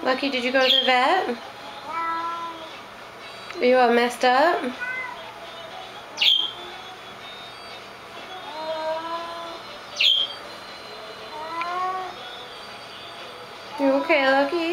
Lucky, did you go to the vet? Are you all messed up? You okay, Lucky?